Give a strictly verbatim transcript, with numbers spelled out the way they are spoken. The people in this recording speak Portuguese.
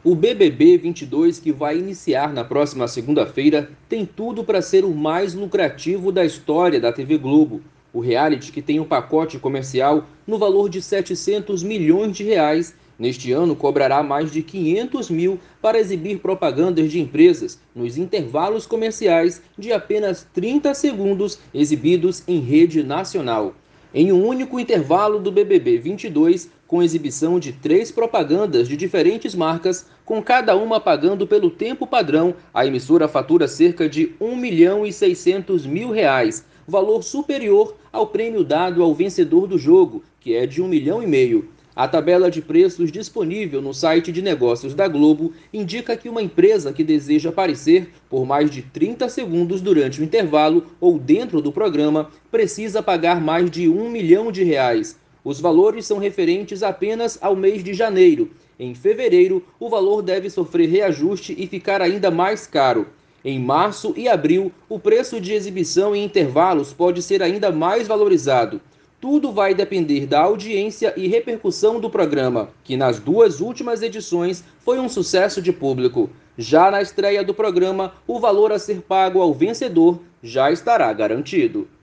O B B B vinte e dois, que vai iniciar na próxima segunda-feira, tem tudo para ser o mais lucrativo da história da T V Globo. O reality, que tem um pacote comercial no valor de setecentos milhões de reais, neste ano cobrará mais de quinhentos mil para exibir propagandas de empresas nos intervalos comerciais de apenas trinta segundos exibidos em rede nacional. Em um único intervalo do B B B vinte e dois, com exibição de três propagandas de diferentes marcas, com cada uma pagando pelo tempo padrão, a emissora fatura cerca de um milhão e seiscentos mil reais, valor superior ao prêmio dado ao vencedor do jogo, que é de um milhão e meio. A tabela de preços disponível no site de negócios da Globo indica que uma empresa que deseja aparecer por mais de trinta segundos durante o intervalo ou dentro do programa precisa pagar mais de um milhão de reais. Os valores são referentes apenas ao mês de janeiro. Em fevereiro, o valor deve sofrer reajuste e ficar ainda mais caro. Em março e abril, o preço de exibição em intervalos pode ser ainda mais valorizado. Tudo vai depender da audiência e repercussão do programa, que nas duas últimas edições foi um sucesso de público. Já na estreia do programa, o valor a ser pago ao vencedor já estará garantido.